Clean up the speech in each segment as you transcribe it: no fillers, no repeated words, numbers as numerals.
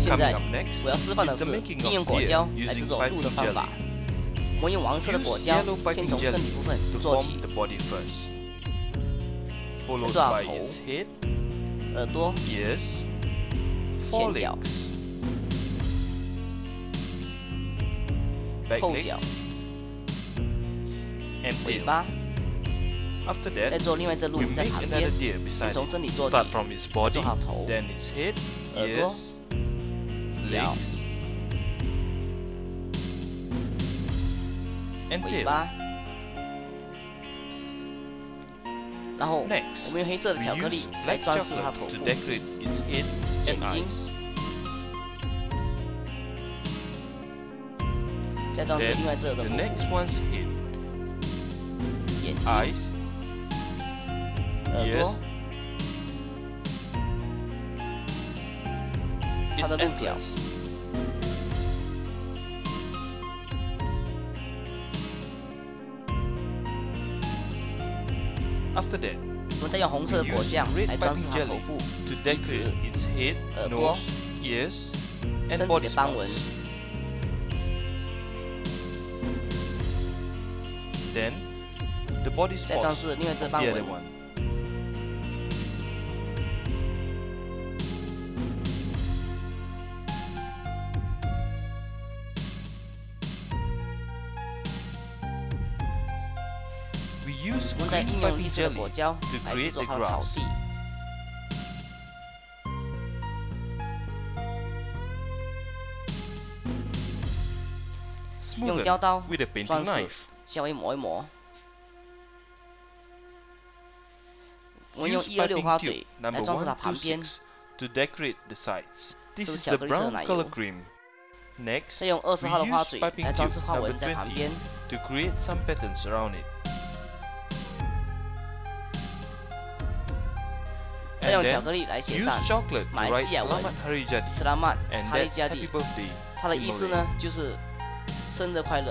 现在 Coming up next 我要示范的 is 是 the making 应用 of 果 beer 胶来制 using 作鹿的 piping 方法。 jelly. 我们用黄色的果 Use 胶 yellow 先 piping 从身 jelly 体部分 to 做 form 起， the body first, followed 做好 by 头、 its head, 耳朵、 ears, 前脚、 forelegs, back 后 legs, 脚、 and 尾 tail. 巴。 After 再 that, 做另外一只鹿 we 在 make 旁 another 边， deer 先 beside 从 it. 身体做起， Start from its body, 做好头、 then its head, 耳朵、 ears, 脚、 legs, and 尾 tail. 巴。然后 Next, 我们用黑色的 we 巧克力 use 来 black 装饰它 chocolate 头 to 部、 decorate its head 眼 and 睛， eyes. 再装饰 Then 另外这个 the 头部、 next one's head, 眼睛、 eyes, 耳 ears, 朵、它 its 的鹿角。 antlers. After that, 我们再用红色的 we 果 use 酱 red 来装饰 piping 它头 jelly 部、 to 鼻 decorate 子、 its head, 耳朵、 nose, ears, 身 and 体 body 的斑纹。 spots. Then, the body 再装 spots 饰另外一只 of 斑 the 纹 other。one. 我们再 green 应用 piping 绿色的 jelly 果胶 to 来制 create 作 the 它的草 grass. 地。用 Smoothen 雕刀 with a painting 装饰 knife. 稍微磨一磨。我们用 Use 126 piping 花 tube 嘴 number 来装饰它旁边， 126to decorate the sides. This 这是 is 巧 the 克力色的 brown 奶 color 油。 cream. Next, 再用 we 20号的花 use 嘴 piping 来装 tube 饰花 number 纹在旁边。 20 to create some patterns around it. 再 And 用巧 then 克力来写 use 上 chocolate to 马来 write 西亚文 Selamat Hari Jadi 斯拉曼 and 哈利 that's 加 Happy 蒂， Birthday 它的 in 意思 Malay. 呢就是生日快乐。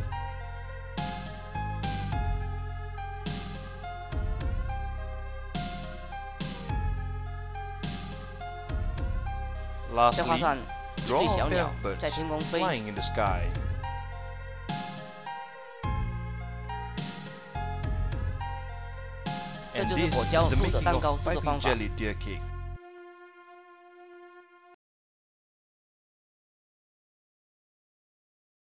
再画 Lastly, 上一 draw 对 a 小 pair 鸟 of birds 在天空飞。 flying in the sky. 这 And 就是 this 果胶 is the 鹿的 making 蛋糕 of 制作 piping 方法。 jelly deer cake.